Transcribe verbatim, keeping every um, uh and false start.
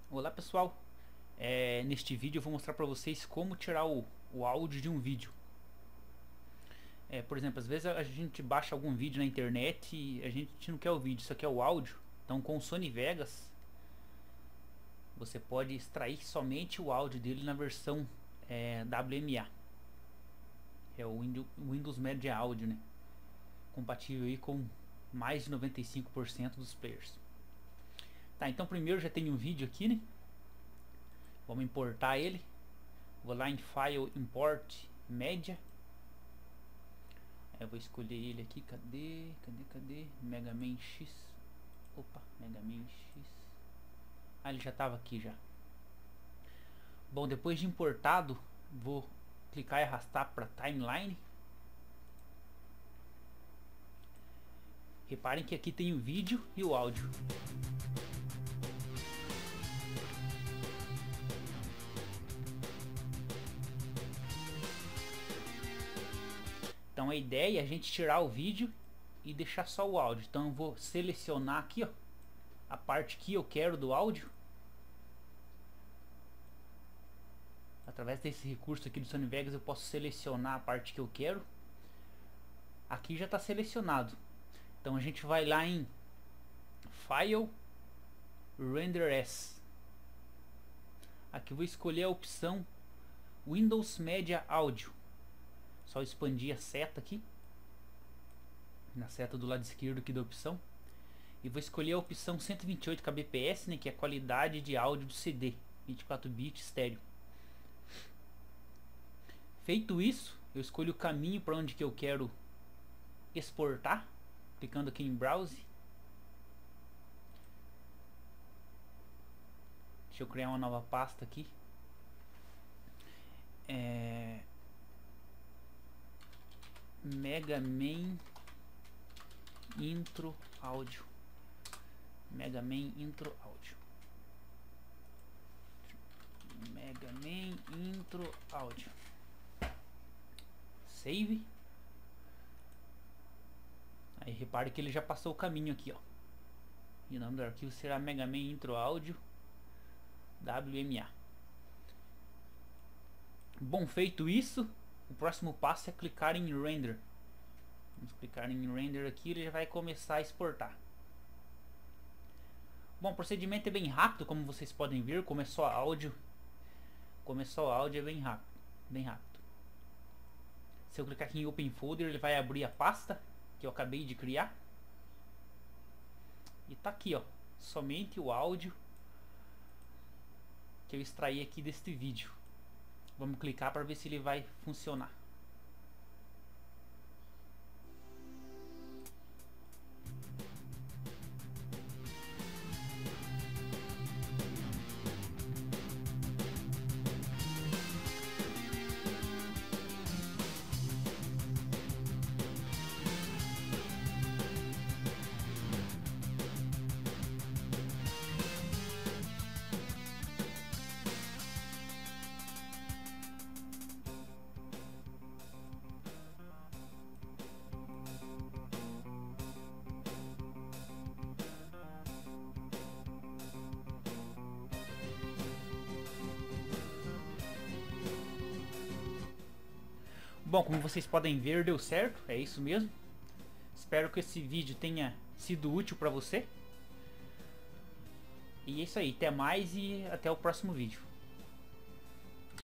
Olá pessoal, é, neste vídeo eu vou mostrar para vocês como tirar o, o áudio de um vídeo. É, por exemplo, às vezes a gente baixa algum vídeo na internet e a gente não quer o vídeo, só quer o áudio. Então com o Sony Vegas você pode extrair somente o áudio dele na versão é, W M A. É o Windows Media Audio, né? Compatível aí com mais de noventa e cinco por cento dos players. Tá, então primeiro já tem um vídeo aqui, né? Vamos importar ele. Vou lá em File, Import, Media. Eu vou escolher ele aqui. Cadê? Cadê? Cadê? Mega Man X. Opa, Mega Man X. Ah, ele já estava aqui já. Bom, depois de importado, vou clicar e arrastar para Timeline. Reparem que aqui tem o vídeo e o áudio. Então a ideia é a gente tirar o vídeo e deixar só o áudio. Então eu vou selecionar aqui, ó, a parte que eu quero do áudio. Através desse recurso aqui do Sony Vegas eu posso selecionar a parte que eu quero. Aqui já está selecionado. Então a gente vai lá em File, Render As. Aqui eu vou escolher a opção Windows Media Audio. Só expandir a seta aqui, na seta do lado esquerdo aqui da opção, e vou escolher a opção cento e vinte e oito kbps, né, que é a qualidade de áudio do C D, vinte e quatro bits estéreo. Feito isso, eu escolho o caminho para onde que eu quero exportar, clicando aqui em Browse. Deixa eu criar uma nova pasta aqui. É... Mega Man Intro Áudio. Mega Man Intro Áudio. Mega Man Intro Áudio. Save. Aí repare que ele já passou o caminho aqui, ó. E o nome do arquivo será Mega Man Intro Áudio W M A. Bom, feito isso, o próximo passo é clicar em Render. Vamos clicar em Render aqui, ele já vai começar a exportar. Bom, o procedimento é bem rápido, como vocês podem ver. Como é só áudio, como é só áudio é bem rápido, bem rápido. Se eu clicar aqui em Open Folder, ele vai abrir a pasta que eu acabei de criar. E tá aqui, ó, somente o áudio que eu extraí aqui deste vídeo. Vamos clicar para ver se ele vai funcionar. Bom, como vocês podem ver, deu certo, é isso mesmo. Espero que esse vídeo tenha sido útil para você. E é isso aí, até mais e até o próximo vídeo.